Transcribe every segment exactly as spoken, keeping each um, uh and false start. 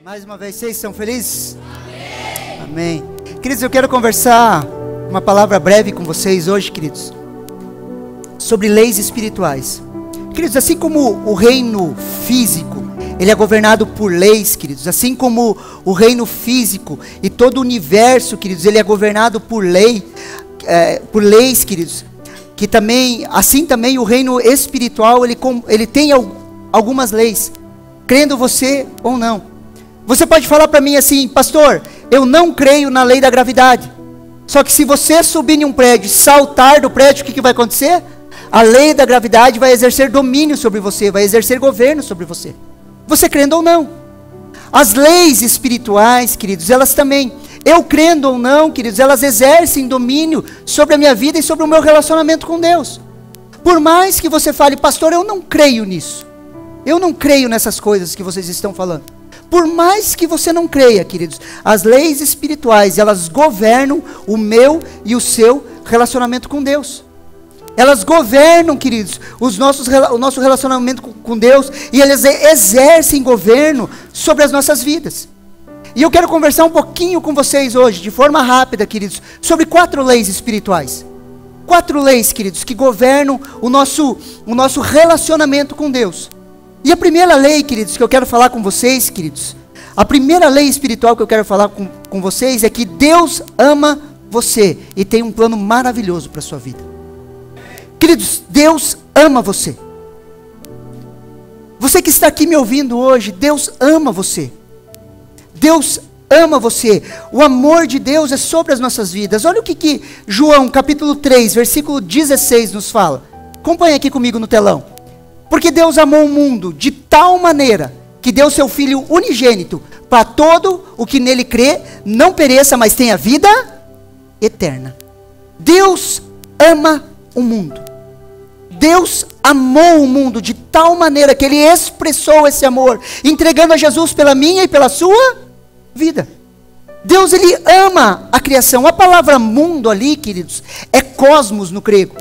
Mais uma vez, vocês são felizes? Amém. Amém. Queridos, eu quero conversar uma palavra breve com vocês hoje, queridos, sobre leis espirituais. Queridos, assim como o reino físico, ele é governado por leis, queridos, assim como o reino físico e todo o universo, queridos, ele é governado por lei, é, por leis, queridos, que também, assim também o reino espiritual, ele, ele tem algumas leis, crendo você ou não. Você pode falar para mim assim: pastor, eu não creio na lei da gravidade. Só que se você subir em um prédio e saltar do prédio, o que, que vai acontecer? A lei da gravidade vai exercer domínio sobre você, vai exercer governo sobre você. Você crendo ou não. As leis espirituais, queridos, elas também, eu crendo ou não, queridos, elas exercem domínio sobre a minha vida e sobre o meu relacionamento com Deus. Por mais que você fale: pastor, eu não creio nisso. Eu não creio nessas coisas que vocês estão falando. Por mais que você não creia, queridos, as leis espirituais, elas governam o meu e o seu relacionamento com Deus. Elas governam, queridos, os nossos, o nosso relacionamento com, com Deus, e elas exercem governo sobre as nossas vidas. E eu quero conversar um pouquinho com vocês hoje, de forma rápida, queridos, sobre quatro leis espirituais. Quatro leis, queridos, que governam o nosso, o nosso relacionamento com Deus. E a primeira lei, queridos, que eu quero falar com vocês, queridos, a primeira lei espiritual que eu quero falar com, com vocês é que Deus ama você e tem um plano maravilhoso para a sua vida. Queridos, Deus ama você. Você que está aqui me ouvindo hoje, Deus ama você. Deus ama você. O amor de Deus é sobre as nossas vidas. Olha o que, que João capítulo três, versículo dezesseis nos fala. Acompanha aqui comigo no telão. Porque Deus amou o mundo de tal maneira que deu seu Filho unigênito para todo o que nele crê não pereça, mas tenha vida eterna. Deus ama o mundo. Deus amou o mundo de tal maneira que Ele expressou esse amor, entregando a Jesus pela minha e pela sua vida. Deus, Ele ama a criação. A palavra mundo ali, queridos, é cosmos no grego.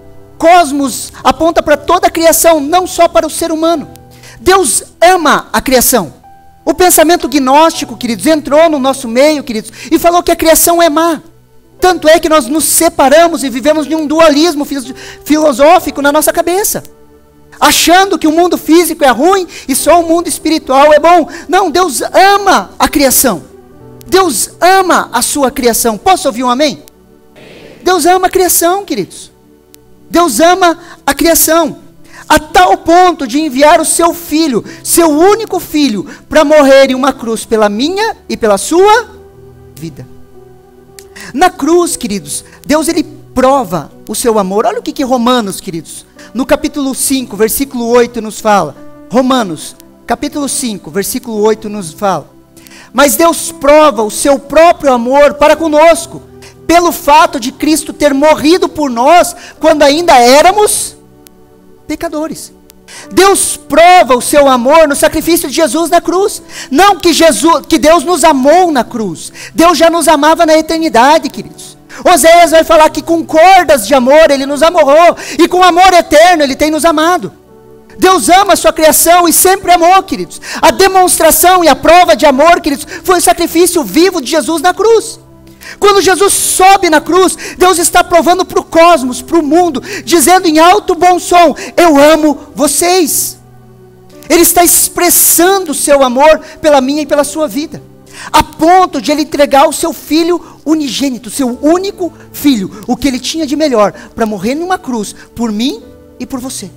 Cosmos aponta para toda a criação, não só para o ser humano. Deus ama a criação. O pensamento gnóstico, queridos, entrou no nosso meio, queridos, e falou que a criação é má. Tanto é que nós nos separamos e vivemos de um dualismo filosófico na nossa cabeça, achando que o mundo físico é ruim e só o mundo espiritual é bom. Não, Deus ama a criação. Deus ama a sua criação. Posso ouvir um amém? Deus ama a criação, queridos. Deus ama a criação, a tal ponto de enviar o seu filho, seu único filho, para morrer em uma cruz pela minha e pela sua vida. Na cruz, queridos, Deus, Ele prova o seu amor. Olha o que, que Romanos, queridos, no capítulo cinco, versículo oito nos fala. Romanos, capítulo cinco, versículo oito nos fala. Mas Deus prova o seu próprio amor para conosco, pelo fato de Cristo ter morrido por nós, quando ainda éramos pecadores. Deus prova o seu amor no sacrifício de Jesus na cruz. Não que, Jesus, que Deus nos amou na cruz. Deus já nos amava na eternidade, queridos. Oséias vai falar que com cordas de amor Ele nos amarrou, e com amor eterno Ele tem nos amado. Deus ama a sua criação e sempre amou, queridos. A demonstração e a prova de amor, queridos, foi o sacrifício vivo de Jesus na cruz. Quando Jesus sobe na cruz, Deus está provando para o cosmos, para o mundo, dizendo em alto bom som: eu amo vocês. Ele está expressando o seu amor pela minha e pela sua vida, a ponto de Ele entregar o seu Filho unigênito, seu único filho, o que Ele tinha de melhor, para morrer numa cruz, por mim e por você.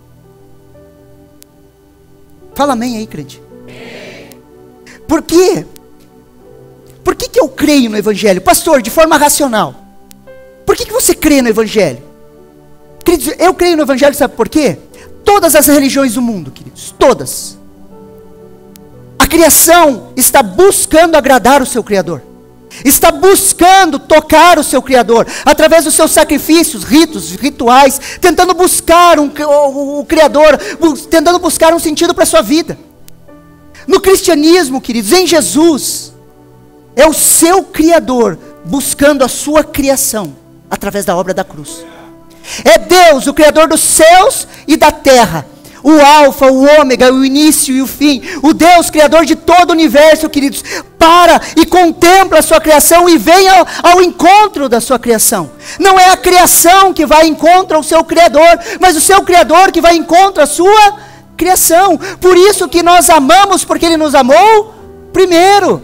Fala amém aí, crente. Por quê? Por que, que eu creio no Evangelho? Pastor, de forma racional. Por que, que você crê no Evangelho? Queridos, eu creio no Evangelho, sabe por quê? Todas as religiões do mundo, queridos, todas. A criação está buscando agradar o seu Criador. Está buscando tocar o seu Criador, através dos seus sacrifícios, ritos, rituais, tentando buscar um, o, o Criador, tentando buscar um sentido para a sua vida. No cristianismo, queridos, em Jesus, é o seu Criador buscando a sua criação através da obra da cruz. É Deus, o Criador dos céus e da terra, o alfa, o ômega, o início e o fim, o Deus criador de todo o universo, queridos, para e contempla a sua criação e vem ao, ao encontro da sua criação. Não é a criação que vai encontro ao seu criador, mas o seu criador que vai encontro a sua criação. Por isso que nós amamos, porque ele nos amou primeiro.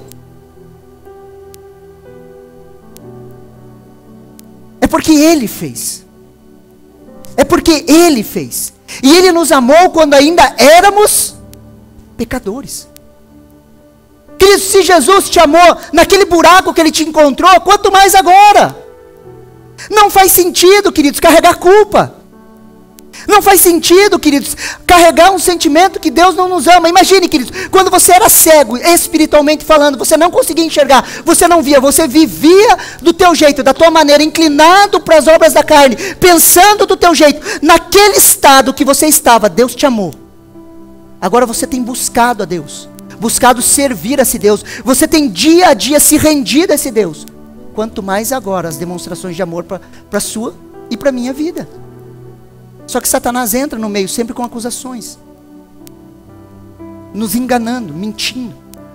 É porque ele fez. É porque ele fez. E ele nos amou quando ainda éramos pecadores. Queridos, se Jesus te amou naquele buraco que ele te encontrou, quanto mais agora? Não faz sentido, queridos, carregar culpa. Não faz sentido, queridos, carregar um sentimento que Deus não nos ama. Imagine, queridos, quando você era cego, espiritualmente falando, você não conseguia enxergar, você não via, você vivia do teu jeito, da tua maneira, inclinado para as obras da carne, pensando do teu jeito. Naquele estado que você estava, Deus te amou. Agora você tem buscado a Deus, buscado servir a esse Deus, você tem dia a dia se rendido a esse Deus. Quanto mais agora as demonstrações de amor para a sua e para a minha vida. Só que Satanás entra no meio sempre com acusações, nos enganando, mentindo.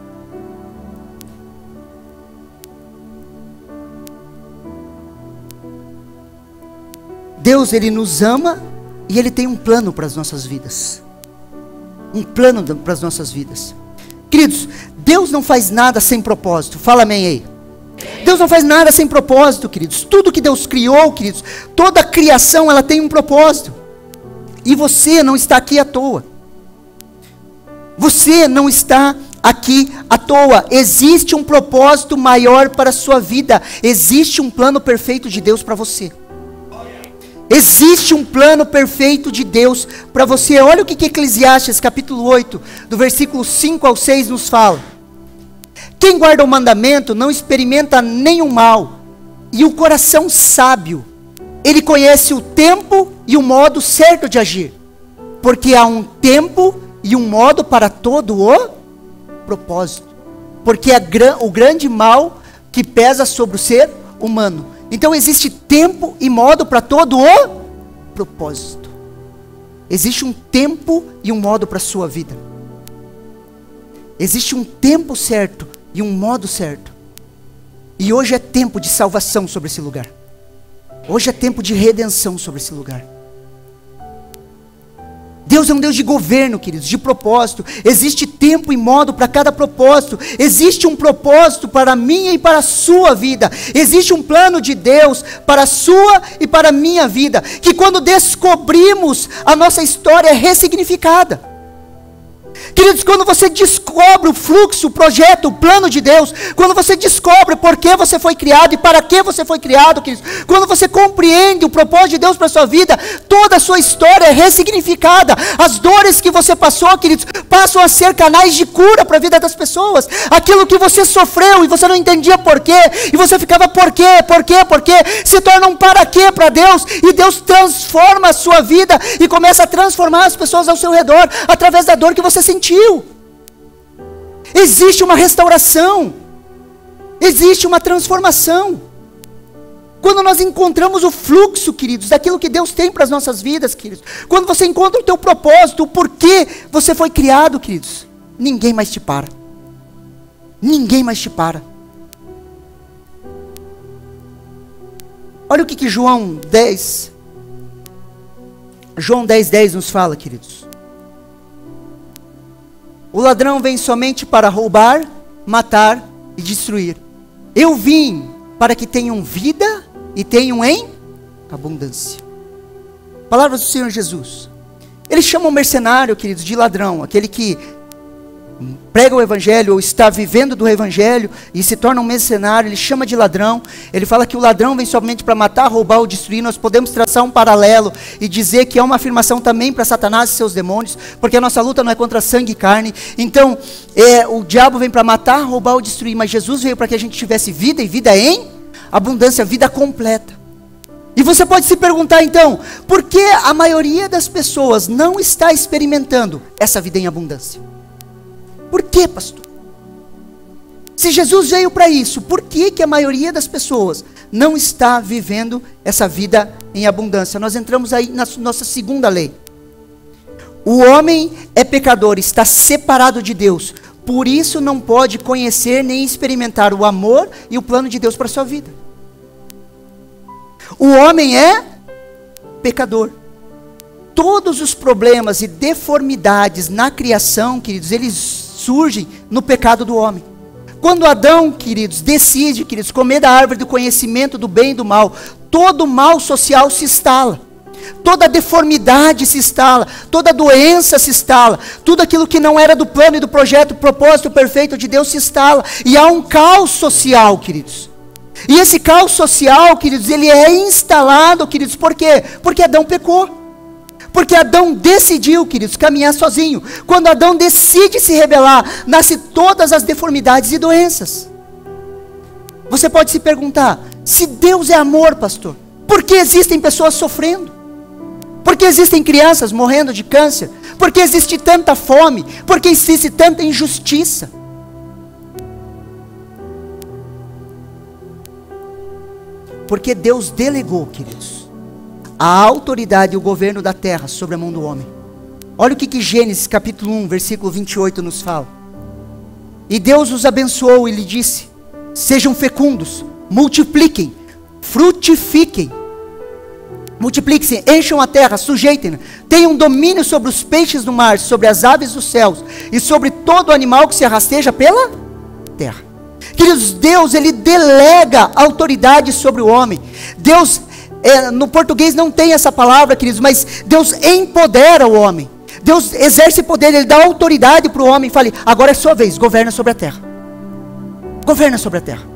Deus, ele nos ama e ele tem um plano para as nossas vidas. Um plano para as nossas vidas. Queridos, Deus não faz nada sem propósito. Fala amém aí. Deus não faz nada sem propósito, queridos. Tudo que Deus criou, queridos, toda a criação, ela tem um propósito. E você não está aqui à toa. Você não está aqui à toa. Existe um propósito maior para a sua vida. Existe um plano perfeito de Deus para você. Existe um plano perfeito de Deus para você. Olha o que, que Eclesiastes capítulo oito, do versículo cinco ao seis nos fala. Quem guarda o mandamento não experimenta nenhum mal. E o coração sábio, ele conhece o tempo e o modo certo de agir. Porque há um tempo e um modo para todo o propósito. Porque é o grande mal que pesa sobre o ser humano. Então existe tempo e modo para todo o propósito. Existe um tempo e um modo para a sua vida. Existe um tempo certo e um modo certo. E hoje é tempo de salvação sobre esse lugar. Hoje é tempo de redenção sobre esse lugar. Deus é um Deus de governo, queridos, de propósito. Existe tempo e modo para cada propósito. Existe um propósito para a minha e para a sua vida. Existe um plano de Deus para a sua e para a minha vida, que quando descobrimos, a nossa história é ressignificada. Queridos, quando você descobre o fluxo, o projeto, o plano de Deus, quando você descobre por que você foi criado e para que você foi criado, queridos, quando você compreende o propósito de Deus para a sua vida, toda a sua história é ressignificada. As dores que você passou, queridos, passam a ser canais de cura para a vida das pessoas. Aquilo que você sofreu e você não entendia por quê, e você ficava por quê, por quê, por quê, se torna um para quê para Deus, e Deus transforma a sua vida e começa a transformar as pessoas ao seu redor, através da dor que você sentiu. Existe uma restauração, existe uma transformação. Quando nós encontramos o fluxo, queridos, daquilo que Deus tem para as nossas vidas, queridos, quando você encontra o teu propósito, o porquê você foi criado, queridos, ninguém mais te para. Ninguém mais te para. Olha o que, que João dez, João dez, dez nos fala, queridos. O ladrão vem somente para roubar, matar e destruir. Eu vim para que tenham vida e tenham em abundância. Palavras do Senhor Jesus. Ele chama o mercenário, queridos, de ladrão, aquele que prega o evangelho ou está vivendo do evangelho e se torna um mercenário. Ele chama de ladrão. Ele fala que o ladrão vem somente para matar, roubar ou destruir. Nós podemos traçar um paralelo e dizer que é uma afirmação também para Satanás e seus demônios, porque a nossa luta não é contra sangue e carne. Então é, o diabo vem para matar, roubar ou destruir, mas Jesus veio para que a gente tivesse vida, e vida em abundância, vida completa. E você pode se perguntar então, por que a maioria das pessoas não está experimentando essa vida em abundância? Por que, pastor? Se Jesus veio para isso, por que, que a maioria das pessoas não está vivendo essa vida em abundância? Nós entramos aí na nossa segunda lei. O homem é pecador, está separado de Deus. Por isso não pode conhecer nem experimentar o amor e o plano de Deus para a sua vida. O homem é pecador. Todos os problemas e deformidades na criação, queridos, eles surgem no pecado do homem. Quando Adão, queridos, decide, queridos, comer da árvore do conhecimento do bem e do mal, todo o mal social se instala. Toda deformidade se instala, toda doença se instala, tudo aquilo que não era do plano e do projeto, propósito perfeito de Deus se instala, e há um caos social, queridos. E esse caos social, queridos, ele é instalado, queridos, por quê? Porque Adão pecou. Porque Adão decidiu, queridos, caminhar sozinho. Quando Adão decide se rebelar, nascem todas as deformidades e doenças. Você pode se perguntar, se Deus é amor, pastor, por que existem pessoas sofrendo? Por que existem crianças morrendo de câncer? Por que existe tanta fome? Por que existe tanta injustiça? Porque Deus delegou, queridos, a autoridade e o governo da terra sobre a mão do homem. Olha o que, que Gênesis capítulo um, versículo vinte e oito nos fala. E Deus os abençoou e lhe disse: sejam fecundos, multipliquem, frutifiquem. Multipliquem-se, encham a terra, sujeitem-na, tenham domínio sobre os peixes do mar, sobre as aves dos céus, e sobre todo animal que se arrasteja pela terra. Queridos, Deus, Ele delega autoridade sobre o homem. Deus, é, no português não tem essa palavra, queridos, mas Deus empodera o homem. Deus exerce poder, Ele dá autoridade para o homem e fala: agora é sua vez, governa sobre a terra. Governa sobre a terra.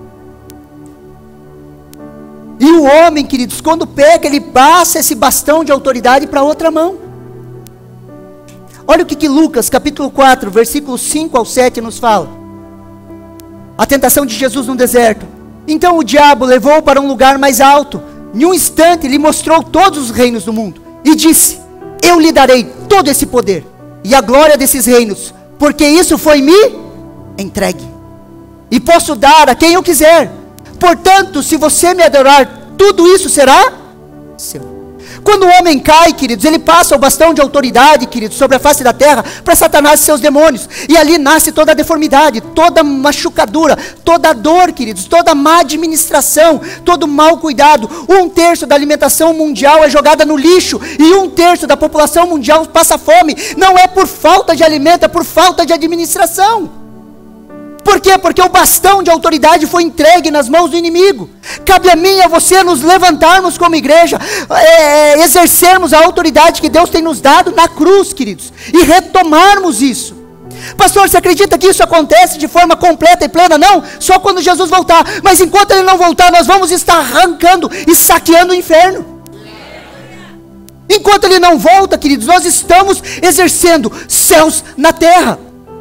E o homem, queridos, quando peca, ele passa esse bastão de autoridade para outra mão. Olha o que, que Lucas, capítulo quatro, versículos cinco ao sete nos fala. A tentação de Jesus no deserto. Então o diabo levou-o para um lugar mais alto. Em um instante lhe mostrou todos os reinos do mundo. E disse: eu lhe darei todo esse poder e a glória desses reinos, porque isso foi-me entregue. E posso dar a quem eu quiser. Portanto, se você me adorar, tudo isso será seu. Quando o homem cai, queridos, ele passa o bastão de autoridade, queridos, sobre a face da terra, para Satanás e seus demônios. E ali nasce toda a deformidade, toda a machucadura, toda a dor, queridos, toda a má administração, todo o mau cuidado. Um terço da alimentação mundial é jogada no lixo, e um terço da população mundial passa fome. Não é por falta de alimento, é por falta de administração. Por quê? Porque o bastão de autoridade foi entregue nas mãos do inimigo. Cabe a mim e a você nos levantarmos como igreja, é, exercermos a autoridade que Deus tem nos dado na cruz, queridos, e retomarmos isso. Pastor, você acredita que isso acontece de forma completa e plena? Não, só quando Jesus voltar. Mas enquanto Ele não voltar, nós vamos estar arrancando e saqueando o inferno. Enquanto Ele não volta, queridos, nós estamos exercendo céus na terra.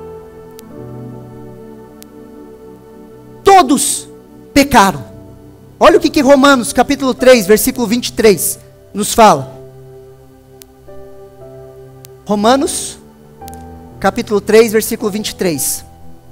Todos pecaram. Olha o que, que Romanos capítulo três, versículo vinte e três nos fala. Romanos capítulo três, versículo vinte e três.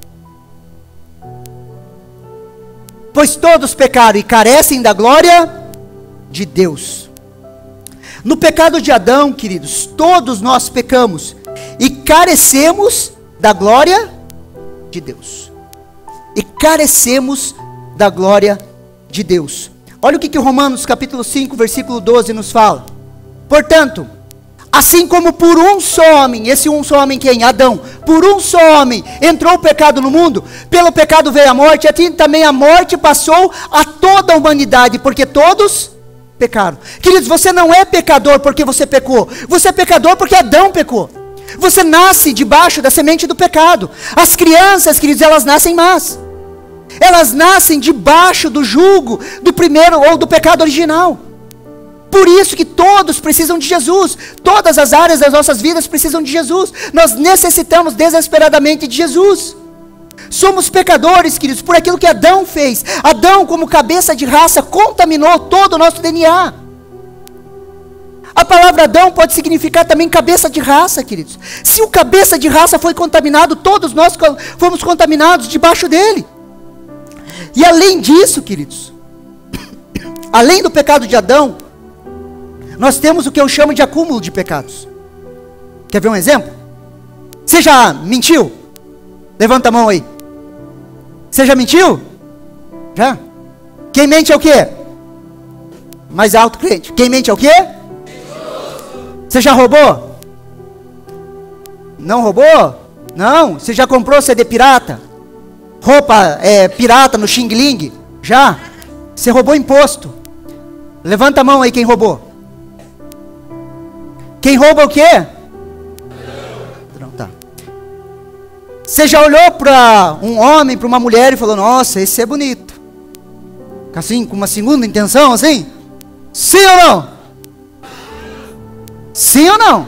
Pois todos pecaram e carecem da glória de Deus. No pecado de Adão, queridos, todos nós pecamos e carecemos da glória de Deus. E carecemos da glória de Deus. Olha o que, que Romanos capítulo cinco, versículo doze nos fala. Portanto, assim como por um só homem, esse um só homem quem? Adão. Por um só homem entrou o pecado no mundo, pelo pecado veio a morte, assim também a morte passou a toda a humanidade, porque todos pecaram. Queridos, você não é pecador porque você pecou, você é pecador porque Adão pecou. Você nasce debaixo da semente do pecado. As crianças, queridos, elas nascem más. Elas nascem debaixo do jugo do primeiro ou do pecado original. Por isso que todos precisam de Jesus. Todas as áreas das nossas vidas precisam de Jesus. Nós necessitamos desesperadamente de Jesus. Somos pecadores, queridos, por aquilo que Adão fez. Adão, como cabeça de raça, contaminou todo o nosso D N A. A palavra Adão pode significar também cabeça de raça, queridos. Se o cabeça de raça foi contaminado, todos nós fomos contaminados debaixo dele. E além disso, queridos, além do pecado de Adão, nós temos o que eu chamo de acúmulo de pecados. Quer ver um exemplo? Você já mentiu? Levanta a mão aí. Você já mentiu? Já? Quem mente é o quê? Mais alto, crente. Quem mente é o quê? Você já roubou? Não roubou? Não. Você já comprou C D pirata? Roupa é, pirata no Xing Ling? Já? Você roubou imposto? Levanta a mão aí quem roubou. Quem rouba o quê? Não, tá. Você já olhou para um homem, para uma mulher e falou: nossa, esse é bonito. Assim, com uma segunda intenção, assim? Sim ou não? Sim ou não?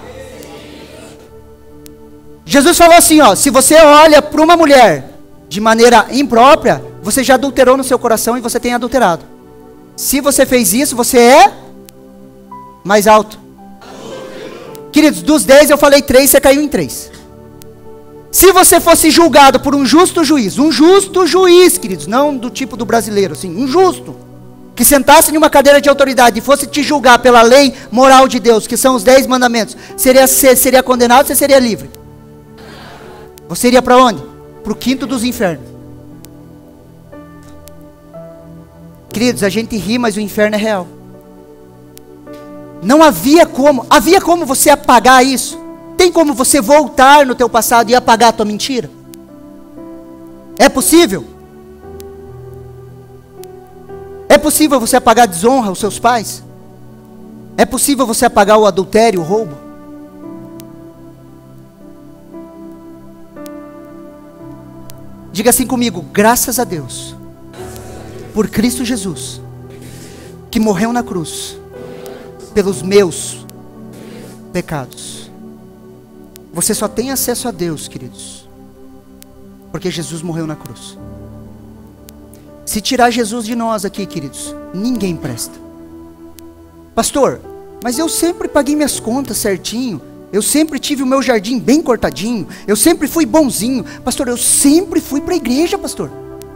Jesus falou assim, ó: se você olha para uma mulher de maneira imprópria, você já adulterou no seu coração e você tem adulterado. Se você fez isso, você é mais alto. Queridos, dos dez eu falei três, você caiu em três. Se você fosse julgado por um justo juiz, um justo juiz, queridos, não do tipo do brasileiro, assim, um justo, que sentasse em uma cadeira de autoridade e fosse te julgar pela lei moral de Deus, que são os dez mandamentos, seria, seria condenado, você seria livre? Você iria para onde? Para o quinto dos infernos. Queridos, a gente ri, mas o inferno é real. Não havia como, havia como você apagar isso? Tem como você voltar no teu passado e apagar a tua mentira? É possível? É possível você apagar a desonra aos seus pais? É possível você apagar o adultério, o roubo? Diga assim comigo: graças a Deus, por Cristo Jesus, que morreu na cruz, pelos meus pecados. Você só tem acesso a Deus, queridos, porque Jesus morreu na cruz. Se tirar Jesus de nós aqui, queridos, ninguém presta. Pastor, mas eu sempre paguei minhas contas certinho, eu sempre tive o meu jardim bem cortadinho, eu sempre fui bonzinho. Pastor, eu sempre fui para a igreja, pastor.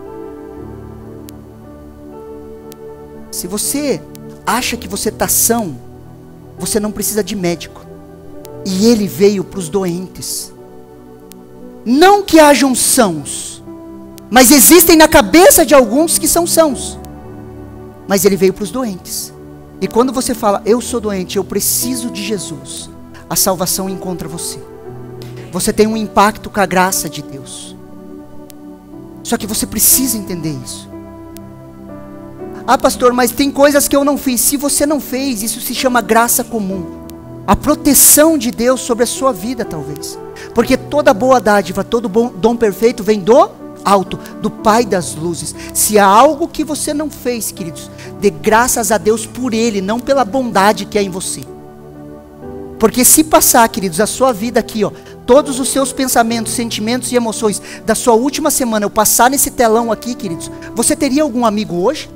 Se você acha que você está são, você não precisa de médico. E ele veio para os doentes. Não que hajam sãos, mas existem na cabeça de alguns que são sãos. Mas ele veio para os doentes. E quando você fala: eu sou doente, eu preciso de Jesus, a salvação encontra você. Você tem um impacto com a graça de Deus. Só que você precisa entender isso. Ah, pastor, mas tem coisas que eu não fiz. Se você não fez, isso se chama graça comum. A proteção de Deus sobre a sua vida, talvez. Porque toda boa dádiva, todo bom dom perfeito vem do alto, do Pai das luzes. Se há algo que você não fez, queridos, dê graças a Deus por Ele, não pela bondade que há em você. Porque se passar, queridos, a sua vida aqui, ó, todos os seus pensamentos, sentimentos e emoções da sua última semana, eu passar nesse telão aqui, queridos, você teria algum amigo hoje?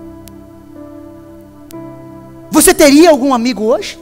Você teria algum amigo hoje?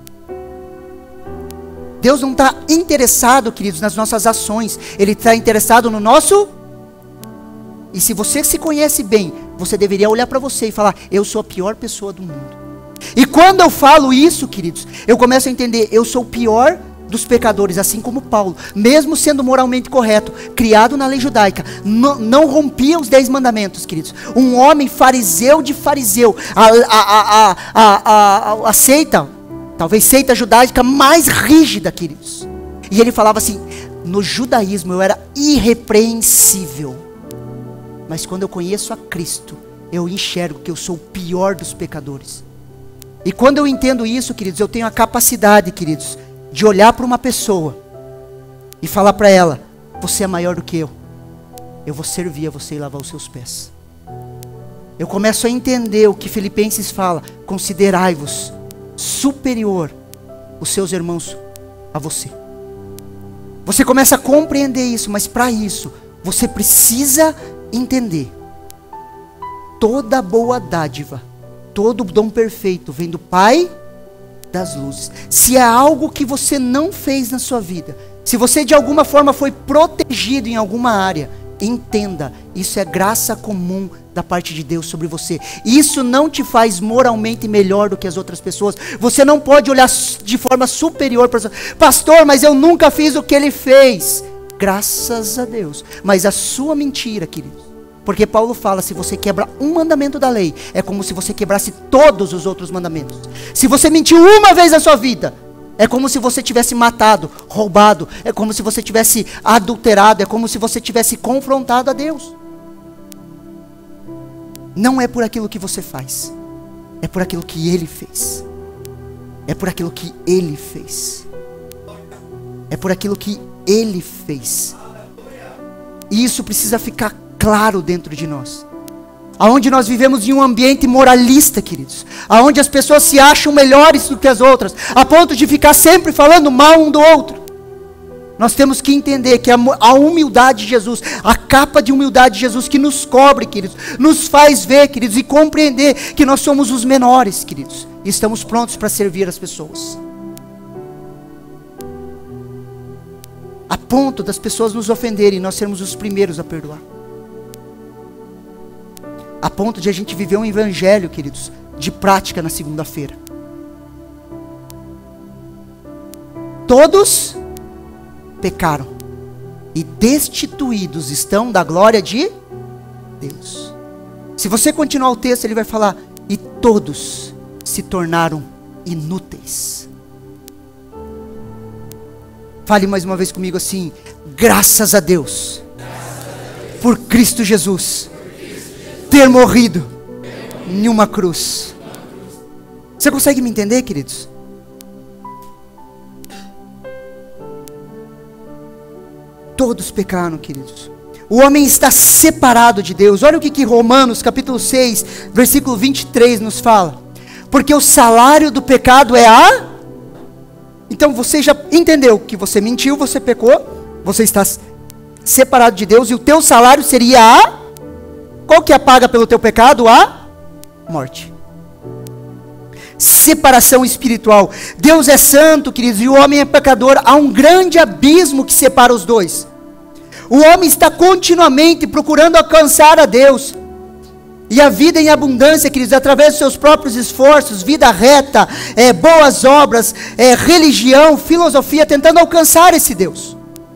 Deus não está interessado, queridos, nas nossas ações. Ele está interessado no nosso... E se você se conhece bem, você deveria olhar para você e falar: eu sou a pior pessoa do mundo. E quando eu falo isso, queridos, eu começo a entender: eu sou o pior dos pecadores, assim como Paulo, mesmo sendo moralmente correto, criado na lei judaica, não, não rompia os dez mandamentos, queridos. Um homem fariseu de fariseu, a, a, a, a, a, a, a seita, talvez seita judaica mais rígida, queridos. E ele falava assim: no judaísmo eu era irrepreensível, mas quando eu conheço a Cristo, eu enxergo que eu sou o pior dos pecadores. E quando eu entendo isso, queridos, eu tenho a capacidade, queridos, de olhar para uma pessoa e falar para ela: você é maior do que eu, eu vou servir a você e lavar os seus pés. Eu começo a entender o que Filipenses fala: considerai-vos superior os seus irmãos a você. Você começa a compreender isso, mas para isso você precisa entender: toda boa dádiva, todo dom perfeito vem do Pai das luzes. Se é algo que você não fez na sua vida, se você de alguma forma foi protegido em alguma área, entenda, isso é graça comum da parte de Deus sobre você. Isso não te faz moralmente melhor do que as outras pessoas. Você não pode olhar de forma superior para pastor, mas eu nunca fiz o que ele fez. Graças a Deus. Mas a sua mentira, queridos, porque Paulo fala, se você quebra um mandamento da lei, é como se você quebrasse todos os outros mandamentos. Se você mentiu uma vez na sua vida, é como se você tivesse matado, roubado, é como se você tivesse adulterado, é como se você tivesse confrontado a Deus. Não é por aquilo que você faz, é por aquilo que Ele fez. É por aquilo que Ele fez. É por aquilo que Ele fez. E isso precisa ficar claro dentro de nós. Aonde nós vivemos em um ambiente moralista, queridos, aonde as pessoas se acham melhores do que as outras, a ponto de ficar sempre falando mal um do outro. Nós temos que entender que a humildade de Jesus, a capa de humildade de Jesus que nos cobre, queridos, nos faz ver, queridos, e compreender que nós somos os menores, queridos, e estamos prontos para servir as pessoas. A ponto das pessoas nos ofenderem e nós sermos os primeiros a perdoar. A ponto de a gente viver um evangelho, queridos, de prática na segunda-feira. Todos pecaram e destituídos estão da glória de Deus. Se você continuar o texto, ele vai falar, e todos se tornaram inúteis. Fale mais uma vez comigo assim, graças a Deus, graças a Deus. Por Cristo Jesus. Ter morrido em uma cruz. Você consegue me entender, queridos? Todos pecaram, queridos. O homem está separado de Deus. Olha o que, que Romanos capítulo seis, versículo vinte e três nos fala. Porque o salário do pecado é a... Então você já entendeu que você mentiu, você pecou, você está separado de Deus, e o teu salário seria a... Qual que é a paga pelo teu pecado? A morte. Separação espiritual. Deus é santo, queridos, e o homem é pecador. Há um grande abismo que separa os dois. O homem está continuamente procurando alcançar a Deus. E a vida em abundância, queridos, através dos seus próprios esforços, vida reta, é, boas obras, é, religião, filosofia, tentando alcançar esse Deus.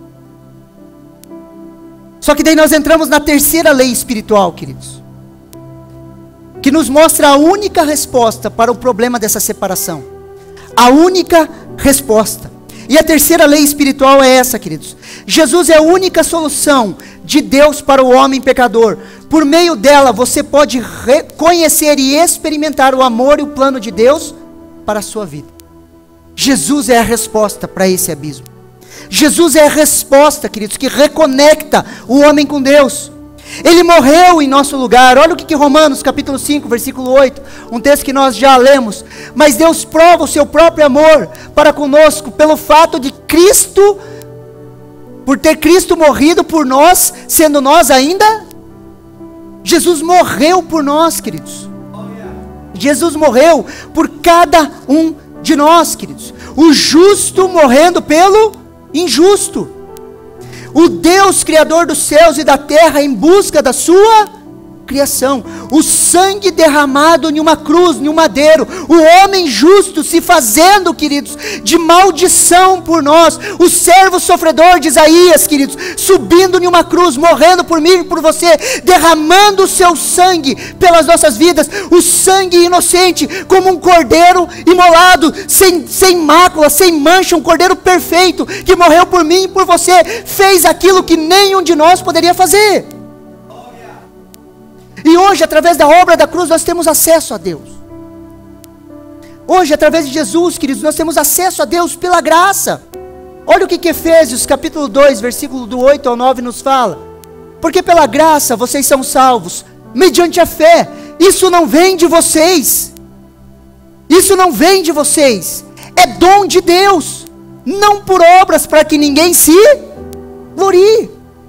Só que daí nós entramos na terceira lei espiritual, queridos, que nos mostra a única resposta para o problema dessa separação. A única resposta. E a terceira lei espiritual é essa, queridos. Jesus é a única solução de Deus para o homem pecador. Por meio dela você pode reconhecer e experimentar o amor e o plano de Deus para a sua vida. Jesus é a resposta para esse abismo. Jesus é a resposta, queridos, que reconecta o homem com Deus. Ele morreu em nosso lugar. Olha o que, que Romanos capítulo cinco, versículo oito, um texto que nós já lemos. Mas Deus prova o seu próprio amor para conosco, pelo fato de Cristo, por ter Cristo morrido por nós, sendo nós ainda... Jesus morreu por nós, queridos. Jesus morreu por cada um de nós, queridos. O justo morrendo pelo injusto. O Deus criador dos céus e da terra em busca da sua criação. O sangue derramado em uma cruz, em um madeiro. O homem justo se fazendo, queridos, de maldição por nós. O servo sofredor de Isaías, queridos, subindo em uma cruz, morrendo por mim e por você, derramando o seu sangue pelas nossas vidas. O sangue inocente, como um cordeiro imolado, sem, sem mácula, sem mancha, um cordeiro perfeito, que morreu por mim e por você, fez aquilo que nenhum de nós poderia fazer. E hoje, através da obra da cruz, nós temos acesso a Deus. Hoje, através de Jesus, queridos, nós temos acesso a Deus pela graça. Olha o que, que Efésios capítulo dois, versículo do oito ao nove nos fala. Porque pela graça vocês são salvos, mediante a fé. Isso não vem de vocês. Isso não vem de vocês. É dom de Deus. Não por obras, para que ninguém se glorie.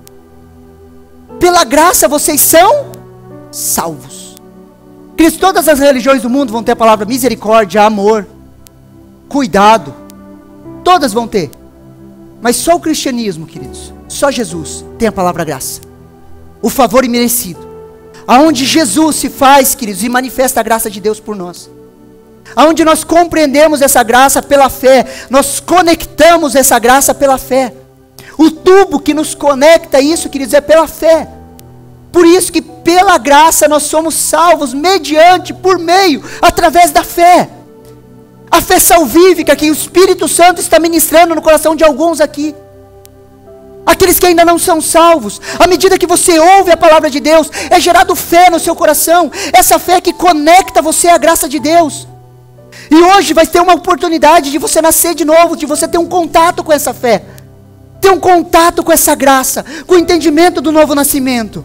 Pela graça vocês são salvos. Cristo, todas as religiões do mundo vão ter a palavra misericórdia, amor, cuidado. Todas vão ter. Mas só o cristianismo, queridos, só Jesus tem a palavra graça. o favor imerecido, aonde Jesus se faz, queridos, e manifesta a graça de Deus por nós, aonde nós compreendemos essa graça pela fé, nós conectamos essa graça pela fé. O tubo que nos conecta isso, queridos, é pela fé. Por isso que pela graça nós somos salvos, mediante, por meio, através da fé. A fé salvífica que o Espírito Santo está ministrando no coração de alguns aqui. Aqueles que ainda não são salvos, à medida que você ouve a palavra de Deus, é gerado fé no seu coração, essa fé que conecta você à graça de Deus. E hoje vai ter uma oportunidade de você nascer de novo, de você ter um contato com essa fé, ter um contato com essa graça, com o entendimento do novo nascimento.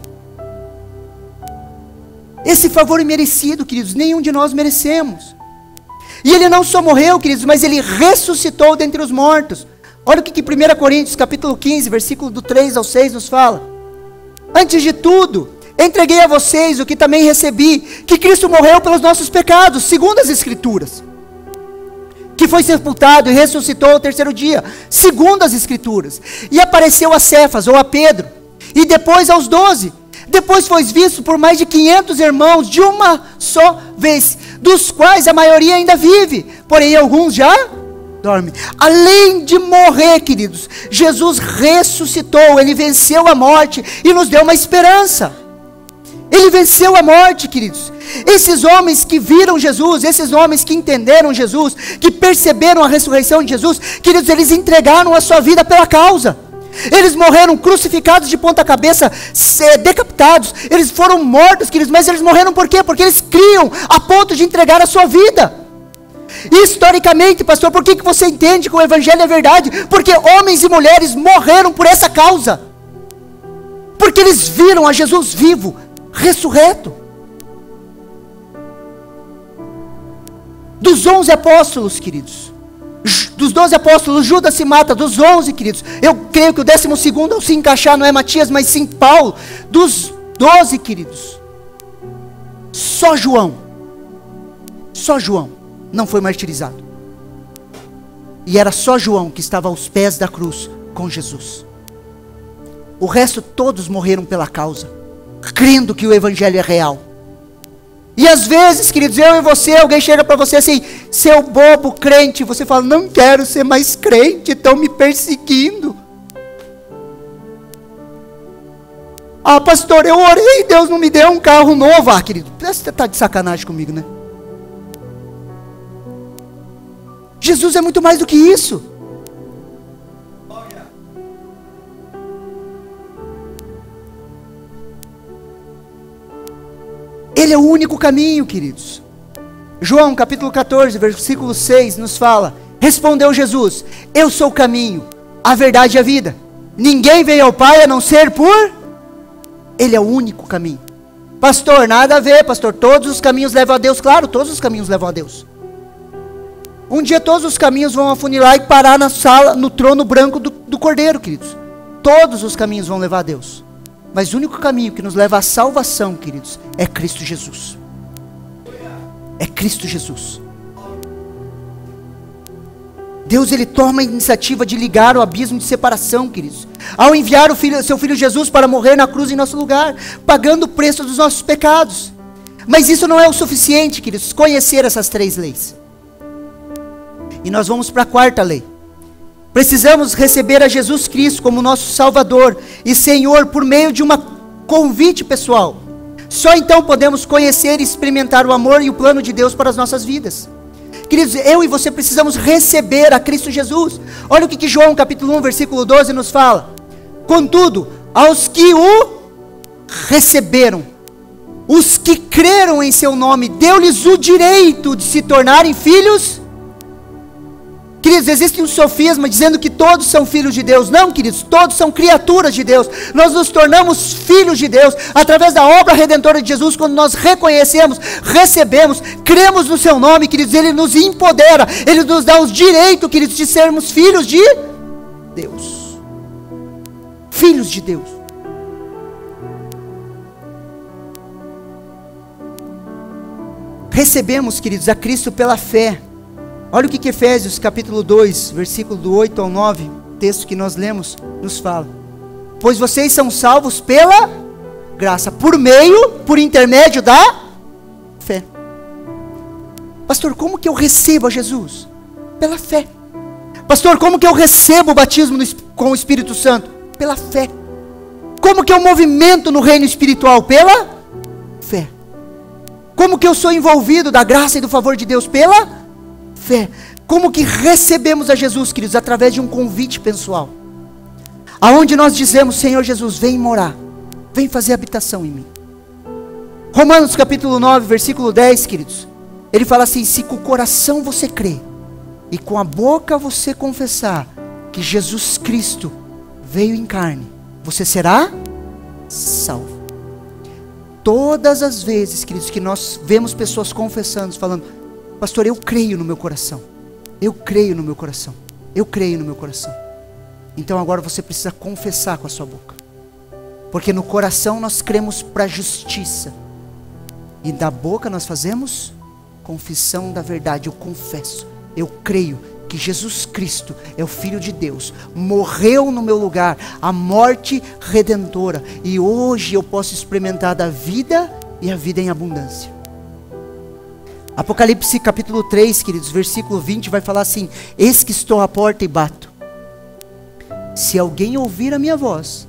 Esse favor imerecido, queridos, nenhum de nós merecemos. E ele não só morreu, queridos, mas ele ressuscitou dentre os mortos. Olha o que, que primeira Coríntios capítulo quinze, versículo do três ao seis nos fala. Antes de tudo, entreguei a vocês o que também recebi, que Cristo morreu pelos nossos pecados, segundo as Escrituras. Que foi sepultado e ressuscitou ao terceiro dia, segundo as Escrituras. E apareceu a Cefas, ou a Pedro, e depois aos doze. Depois foi visto por mais de quinhentos irmãos, de uma só vez, dos quais a maioria ainda vive, porém alguns já dorme. Além de morrer, queridos, Jesus ressuscitou, ele venceu a morte e nos deu uma esperança. Ele venceu a morte, queridos. Esses homens que viram Jesus, esses homens que entenderam Jesus, que perceberam a ressurreição de Jesus, queridos, eles entregaram a sua vida pela causa. Eles morreram crucificados de ponta cabeça, decapitados. Eles foram mortos, queridos, mas eles morreram por quê? Porque eles criam a ponto de entregar a sua vida. Historicamente, pastor, por que, que você entende que o Evangelho é verdade? Porque homens e mulheres morreram por essa causa. Porque eles viram a Jesus vivo, ressurreto. Dos onze apóstolos, queridos, dos doze apóstolos, Judas se mata. Dos onze, queridos, eu creio que o décimo segundo, ao se encaixar, não é Matias, mas sim Paulo. Dos doze, queridos, só João, só João não foi martirizado. E era só João que estava aos pés da cruz com Jesus. O resto todos morreram pela causa, crendo que o Evangelho é real. E às vezes, queridos, eu e você, alguém chega para você assim, seu bobo crente, você fala, não quero ser mais crente, estão me perseguindo. Ah, pastor, eu orei, Deus não me deu um carro novo. Ah, querido, você está de sacanagem comigo, né? Jesus é muito mais do que isso. Ele é o único caminho, queridos. João capítulo quatorze, versículo seis nos fala, respondeu Jesus, eu sou o caminho, a verdade e a vida. Ninguém veio ao Pai a não ser por... Ele é o único caminho. Pastor, nada a ver, pastor, todos os caminhos levam a Deus. Claro, todos os caminhos levam a Deus. Um dia todos os caminhos vão afunilar e parar na sala, no trono branco do, do Cordeiro, queridos. Todos os caminhos vão levar a Deus. Mas o único caminho que nos leva à salvação, queridos, é Cristo Jesus. É Cristo Jesus. Deus, ele toma a iniciativa de ligar o abismo de separação, queridos, ao enviar o filho, seu Filho Jesus para morrer na cruz em nosso lugar, pagando o preço dos nossos pecados. Mas isso não é o suficiente, queridos, conhecer essas três leis. E nós vamos para a quarta lei. Precisamos receber a Jesus Cristo como nosso Salvador e Senhor por meio de uma convite pessoal. Só então podemos conhecer e experimentar o amor e o plano de Deus para as nossas vidas. Queridos, eu e você precisamos receber a Cristo Jesus. Olha o que, que João capítulo um, versículo doze nos fala. Contudo, aos que o receberam, os que creram em seu nome, deu-lhes o direito de se tornarem filhos. Queridos, existe um sofisma dizendo que todos são filhos de Deus. Não, queridos, todos são criaturas de Deus. Nós nos tornamos filhos de Deus através da obra redentora de Jesus, quando nós reconhecemos, recebemos, cremos no seu nome, queridos. Ele nos empodera, ele nos dá os direitos, queridos, de sermos filhos de Deus. Filhos de Deus. Recebemos, queridos, a Cristo pela fé. Olha o que, que Efésios capítulo dois, versículo do oito ao nove, texto que nós lemos, nos fala. Pois vocês são salvos pela graça por meio, por intermédio da fé. Pastor, como que eu recebo a Jesus? Pela fé. Pastor, como que eu recebo o batismo no, com o Espírito Santo? Pela fé. Como que eu movimento no reino espiritual? Pela fé. Como que eu sou envolvido da graça e do favor de Deus? Pela fé. Como que recebemos a Jesus, queridos? Através de um convite pessoal. Aonde nós dizemos, Senhor Jesus, vem morar. Vem fazer habitação em mim. Romanos capítulo nove, versículo dez, queridos. Ele fala assim, se com o coração você crê, e com a boca você confessar, que Jesus Cristo veio em carne, você será salvo. Todas as vezes, queridos, que nós vemos pessoas confessando, falando, pastor, eu creio no meu coração, eu creio no meu coração, eu creio no meu coração. Então agora você precisa confessar com a sua boca, porque no coração nós cremos para a justiça, e da boca nós fazemos confissão da verdade. Eu confesso, eu creio que Jesus Cristo é o Filho de Deus, morreu no meu lugar, a morte redentora, e hoje eu posso experimentar da vida e a vida em abundância. Apocalipse capítulo três, queridos, versículo vinte, vai falar assim, eis que estou à porta e bato, se alguém ouvir a minha voz,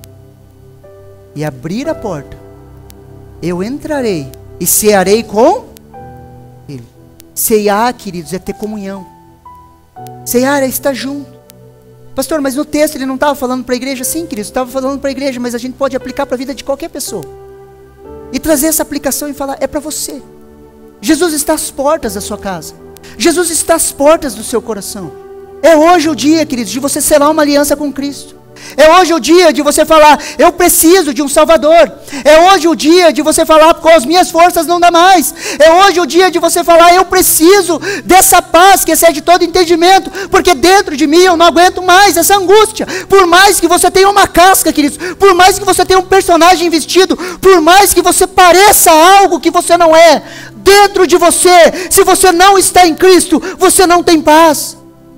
e abrir a porta, eu entrarei, e cearei com ele. Ceiar, queridos, é ter comunhão. Ceiar é estar junto. Pastor, mas no texto ele não estava falando para a igreja? Sim, queridos, estava falando para a igreja, mas a gente pode aplicar para a vida de qualquer pessoa. E trazer essa aplicação e falar, é para você. Jesus está às portas da sua casa. Jesus está às portas do seu coração. É hoje o dia, queridos, de você selar uma aliança com Cristo. É hoje o dia de você falar, eu preciso de um Salvador. É hoje o dia de você falar, com as minhas forças não dá mais. É hoje o dia de você falar, eu preciso dessa paz que excede todo entendimento, porque dentro de mim eu não aguento mais essa angústia. Por mais que você tenha uma casca, queridos, por mais que você tenha um personagem vestido, por mais que você pareça algo que você não é, dentro de você, se você não está em Cristo, você não tem paz.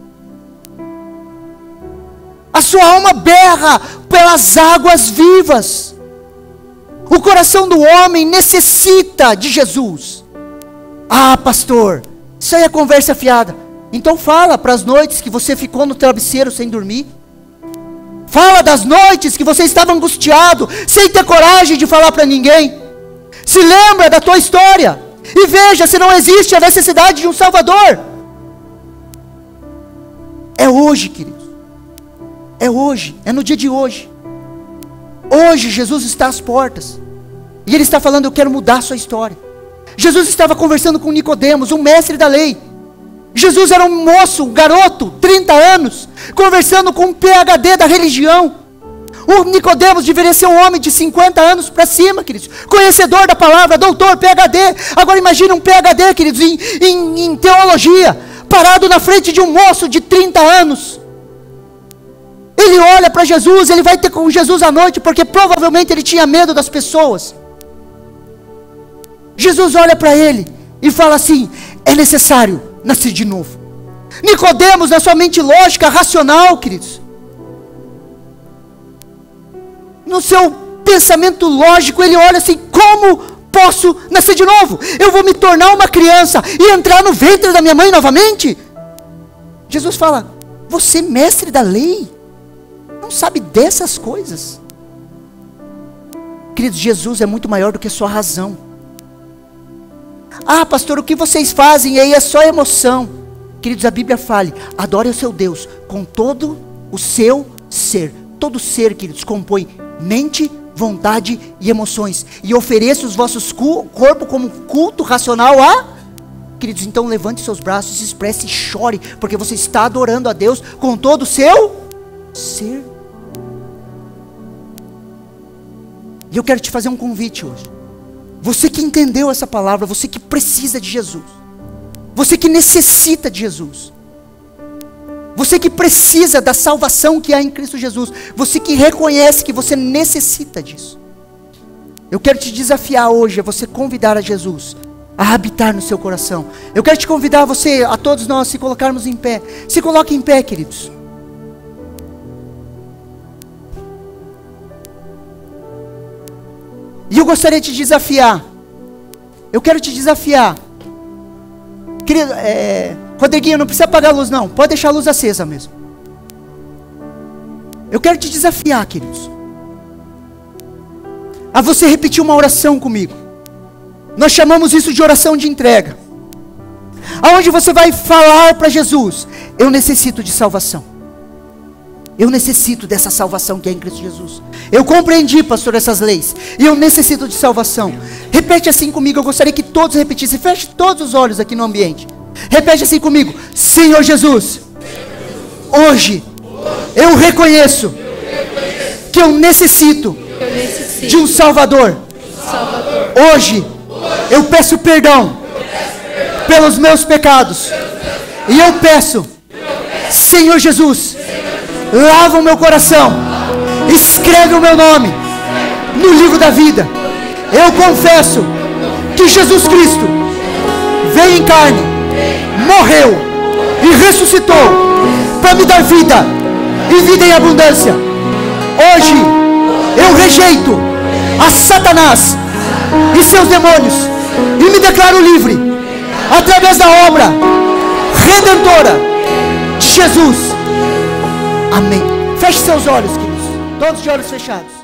A sua alma berra pelas águas vivas. O coração do homem necessita de Jesus. Ah, pastor, isso aí é conversa fiada. Então fala para as noites que você ficou no travesseiro sem dormir. Fala das noites que você estava angustiado, sem ter coragem de falar para ninguém. Se lembra da tua história e veja se não existe a necessidade de um Salvador. É hoje, queridos. É hoje, é no dia de hoje. Hoje Jesus está às portas. E Ele está falando, eu quero mudar a sua história. Jesus estava conversando com Nicodemos, um mestre da lei. Jesus era um moço, um garoto, trinta anos, conversando com um P H D da religião. O Nicodemos deveria ser um homem de cinquenta anos para cima, queridos. Conhecedor da palavra, doutor, P H D. Agora imagine um P H D, queridos, em, em, em teologia, parado na frente de um moço de trinta anos. Ele olha para Jesus, ele vai ter com Jesus à noite, porque provavelmente ele tinha medo das pessoas. Jesus olha para ele e fala assim, é necessário nascer de novo. Nicodemos, na sua mente lógica, racional, queridos, no seu pensamento lógico, ele olha assim, como posso nascer de novo? Eu vou me tornar uma criança e entrar no ventre da minha mãe novamente? Jesus fala, você mestre da lei, não sabe dessas coisas? Queridos, Jesus é muito maior do que sua razão. Ah, pastor, o que vocês fazem aí é só emoção. Queridos, a Bíblia fala, adore o seu Deus com todo o seu ser. Todo ser, queridos, compõe mente, vontade e emoções. E ofereça os vossos corpos como culto racional a... Queridos, então levante seus braços, se expresse e chore, porque você está adorando a Deus com todo o seu ser. E eu quero te fazer um convite hoje. Você que entendeu essa palavra, você que precisa de Jesus, você que necessita de Jesus, você que precisa da salvação que há em Cristo Jesus, você que reconhece que você necessita disso, eu quero te desafiar hoje a você convidar a Jesus a habitar no seu coração. Eu quero te convidar a você, a todos nós, se colocarmos em pé. Se coloque em pé, queridos. E eu gostaria de te desafiar. Eu quero te desafiar. Querido, é, Rodriguinho, não precisa apagar a luz não. Pode deixar a luz acesa mesmo. Eu quero te desafiar, queridos, a você repetir uma oração comigo. Nós chamamos isso de oração de entrega. Aonde você vai falar para Jesus: eu necessito de salvação. Eu necessito dessa salvação que é em Cristo Jesus. Eu compreendi, pastor, essas leis, e eu necessito de salvação. Repete assim comigo. Eu gostaria que todos repetissem. Feche todos os olhos aqui no ambiente. Repete assim comigo: Senhor Jesus, hoje eu reconheço que eu necessito de um Salvador. Hoje eu peço perdão pelos meus pecados. E eu peço, Senhor Jesus, lava o meu coração, escreve o meu nome no livro da vida. Eu confesso que Jesus Cristo veio em carne, morreu e ressuscitou para me dar vida e vida em abundância. Hoje eu rejeito a Satanás e seus demônios e me declaro livre através da obra redentora de Jesus. Amém. Feche seus olhos, queridos. Todos de olhos fechados.